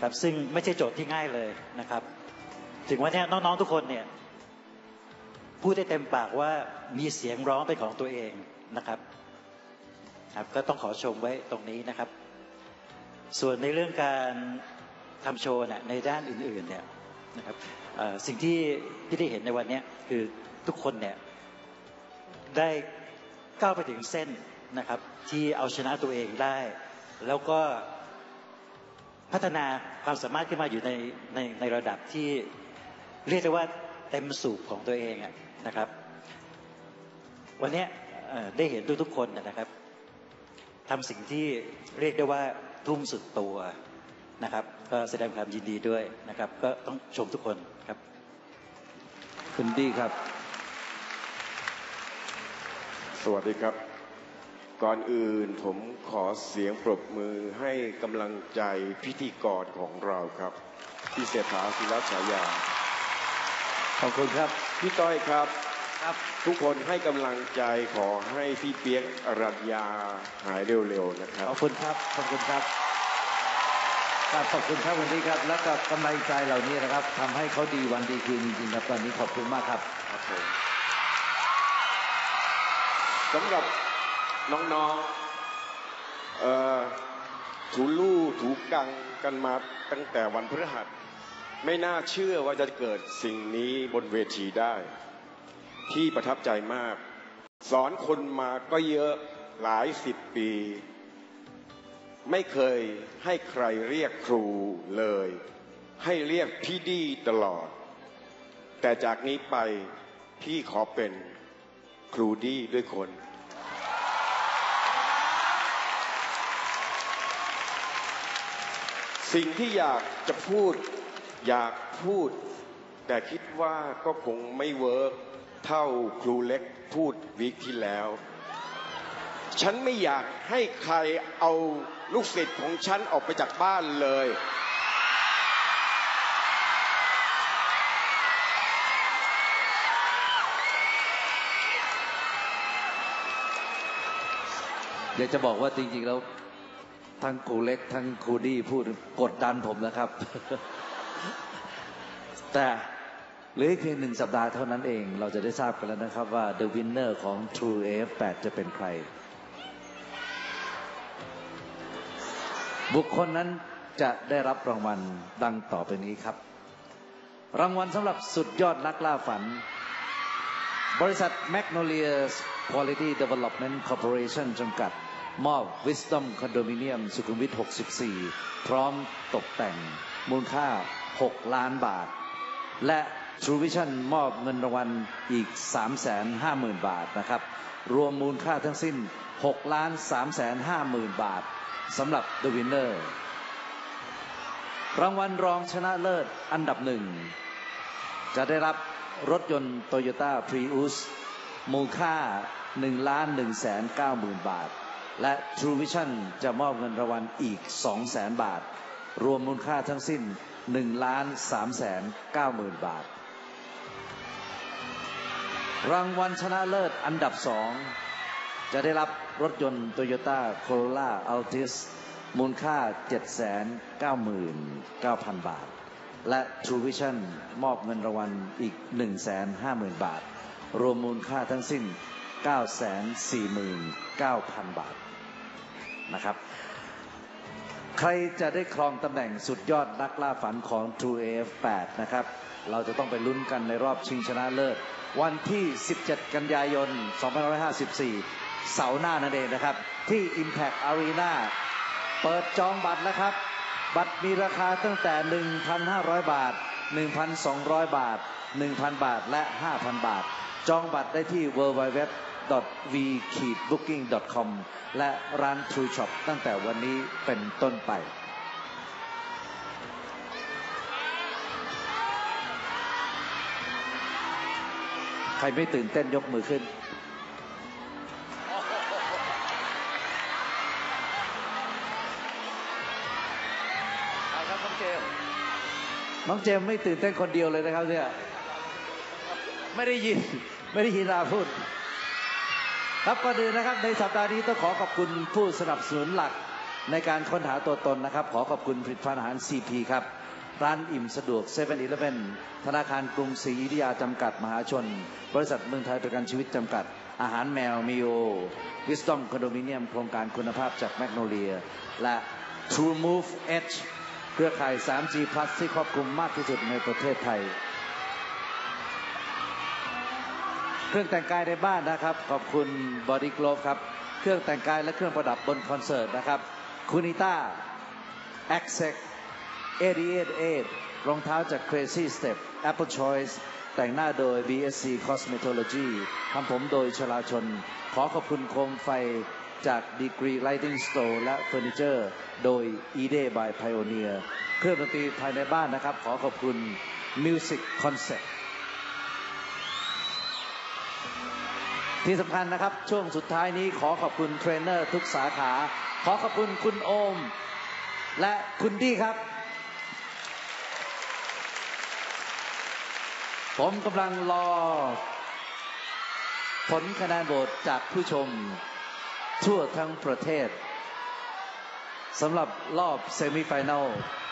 นะครับซึ่งไม่ใช่โจทย์ที่ง่ายเลยนะครับถึงวันนี้น้องๆทุกคนเนี่ยพูดได้เต็มปากว่ามีเสียงร้องเป็นของตัวเองนะครับก็ต้องขอชมไว้ตรงนี้นะครับส่วนในเรื่องการทำโชว์ในด้านอื่นๆเนี่ยนะครับสิ่งที่ได้เห็นในวันนี้คือทุกคนเนี่ยได้ก้าวไปถึงเส้นนะครับที่เอาชนะตัวเองได้แล้วก็พัฒนาความสามารถขึ้นมาอยู่ในระดับที่เรียกได้ว่าเต็มสูบของตัวเองนะครับวันนี้ได้เห็นทุกคนนะครับทำสิ่งที่เรียกได้ว่าทุ่มสุดตัวนะครับก็แสดงความยินดีด้วยนะครับก็ต้องชมทุกคนครับคุณดีครับสวัสดีครับก่อนอื่นผมขอเสียงปรบมือให้กำลังใจพิธีกรของเราครับพี่เศรษฐาศิลฉายาขอบคุณครับพี่ต้อยครับทุกคนให้กำลังใจขอให้พี่เปี๊ยกอรัญญาหายเร็วๆนะครับขอบคุณครับขอบคุณครับขอบคุณครับวันนี้ครับแล้วก็กำลังใจเหล่านี้นะครับทำให้เขาดีวันดีคืนจริงๆครับตอนนี้ขอบคุณมากครับสำหรับน้องๆถูลู่ถูกังกันมาตั้งแต่วันพฤหัสไม่น่าเชื่อว่าจะเกิดสิ่งนี้บนเวทีได้ที่ประทับใจมากสอนคนมาก็เยอะหลาย10 ปีไม่เคยให้ใครเรียกครูเลยให้เรียกพี่ดีตลอดแต่จากนี้ไปพี่ขอเป็นครูดีด้วยคนสิ่งที่อยากจะพูดแต่คิดว่าก็คงไม่เวิร์กเท่าครูเล็กพูดวีคที่แล้วฉันไม่อยากให้ใครเอาลูกศิษย์ของฉันออกไปจากบ้านเลยอยากจะบอกว่าจริงๆแล้วทั้งครูเล็กทั้งครูดี้พูดกดดันผมนะครับ แต่เหลือเพียง1 สัปดาห์เท่านั้นเองเราจะได้ทราบกันแล้วนะครับว่า The Winner ของ True AF8 จะเป็นใครบุคคลนั้นจะได้รับรางวัลดังต่อไปนี้ครับรางวัลสำหรับสุดยอดนักล่าฝันบริษัท Magnolia Quality Development Corporation จำกัดมอบ Wisdom Condominium สุขุมวิท 64 พร้อมตกแต่งมูลค่า6 ล้านบาทและ True Vision มอบเงินรางวัลอีก 350,000 บาทนะครับรวมมูลค่าทั้งสิ้น 6,350,000 บาทสำหรับ The Winner รางวัลรองชนะเลิศอันดับ1จะได้รับรถยนต์ Toyota Prius มูลค่า 1,190,000 บาทและ True Vision จะมอบเงินรางวัลอีก 200,000 บาทรวมมูลค่าทั้งสิ้น 1,390,000 บาทรางวัลชนะเลิศอันดับ2จะได้รับรถยนต์ Toyota Corolla Altis มูลค่า 799,000 บาทและ True Vision มอบเงินรางวัลอีก 150,000 บาทรวมมูลค่าทั้งสิ้น 949,000 บาทนะครับใครจะได้ครองตำแหน่งสุดยอดนักล่าฝันของ True AF8 นะครับเราจะต้องไปลุ้นกันในรอบชิงชนะเลิศวันที่17 กันยายน 2554 เสาร์หน้านั่นเองนะครับที่ Impact Arena เปิดจองบัตรแล้วครับบัตรมีราคาตั้งแต่ 1,500 บาท 1,200 บาท 1,000 บาทและ 5,000 บาทจองบัตรได้ที่ www.v-booking.com และร้าน True Shop ตั้งแต่วันนี้เป็นต้นไปใครไม่ตื่นเต้นยกมือขึ้นน้องเจมไม่ตื่นเต้นคนเดียวเลยนะครับเนี่ยไม่ได้ยินอาพูดครับก่อนอื่นนะครับในสัปดาห์นี้ต้องขอขอบคุณผู้สนับสนุนหลักในการค้นหาตัวตนนะครับขอขอบคุณผลิตภัณฑ์อาหาร CP ครับร้านอิ่มสะดวก 7-Eleven ธนาคารกรุงศรีอยุธยาจำกัดมหาชนบริษัทเมืองไทยประกันชีวิตจำกัดอาหารแมวมิโอ Wisdom คอนโดมิเนียมโครงการคุณภาพจากแมกโนเลียและ True Move Edge เครือข่าย 3G Plus ที่ครอบคลุมมากที่สุดในประเทศไทยเครื่องแต่งกายในบ้านนะครับขอบคุณ Body Glove ครับเครื่องแต่งกายและเครื่องประดับบนคอนเสิร์ตนะครับคูนิต้า Access 888รองเท้าจาก Crazy Step Apple Choice แต่งหน้าโดย BSC Cosmetology ทำผมโดยชลาชนขอขอบคุณโคมไฟจาก Degree Lighting Store และเฟอร์นิเจอร์โดย Ede by Pioneer เครื่องดนตรีภายในบ้านนะครับขอขอบคุณ Music Concept ที่สำคัญนะครับช่วงสุดท้ายนี้ขอขอบคุณเทรนเนอร์ทุกสาขาขอขอบคุณคุณโอมและคุณดี้ครับผมกำลังรอผลคะแนนโหวตจากผู้ชมทั่วทั้งประเทศสำหรับรอบเซมิไฟแนล